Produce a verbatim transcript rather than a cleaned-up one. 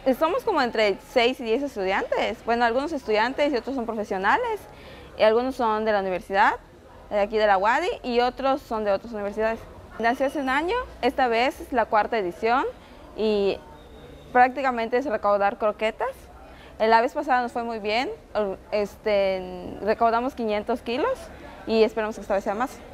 Somos como entre seis y diez estudiantes. Bueno, algunos estudiantes y otros son profesionales. Y algunos son de la universidad, de aquí de la U A D I, y otros son de otras universidades. Nació hace un año, esta vez es la cuarta edición y prácticamente es recaudar croquetas. La vez pasada nos fue muy bien, este, recaudamos quinientos kilos y esperamos que esta vez sea más.